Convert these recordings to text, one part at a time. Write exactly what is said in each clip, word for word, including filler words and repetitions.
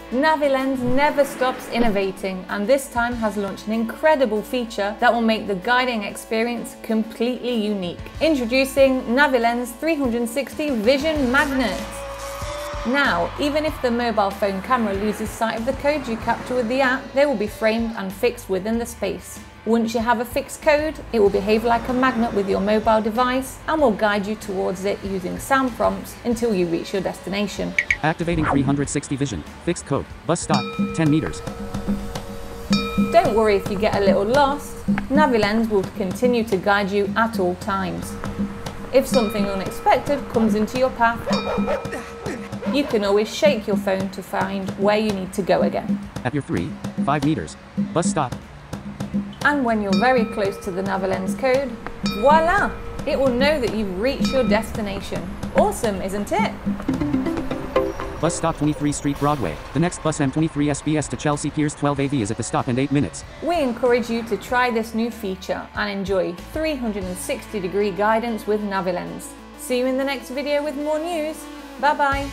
NaviLens never stops innovating, and this time has launched an incredible feature that will make the guiding experience completely unique. Introducing NaviLens three sixty Vision Magnets. Now, even if the mobile phone camera loses sight of the code you capture with the app, they will be framed and fixed within the space. Once you have a fixed code, it will behave like a magnet with your mobile device and will guide you towards it using sound prompts until you reach your destination. Activating three sixty vision. Fixed code. Bus stop. ten meters. Don't worry if you get a little lost. NaviLens will continue to guide you at all times. If something unexpected comes into your path, you can always shake your phone to find where you need to go again. At your three, five meters. Bus stop. And when you're very close to the NaviLens code, voila! It will know that you've reached your destination. Awesome, isn't it? Bus stop twenty-three Street Broadway. The next bus M twenty-three S B S to Chelsea Piers twelve A V is at the stop in eight minutes. We encourage you to try this new feature and enjoy three sixty degree guidance with NaviLens. See you in the next video with more news. Bye bye.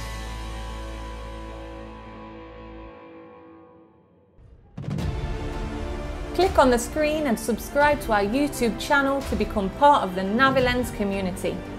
Click on the screen and subscribe to our YouTube channel to become part of the NaviLens community.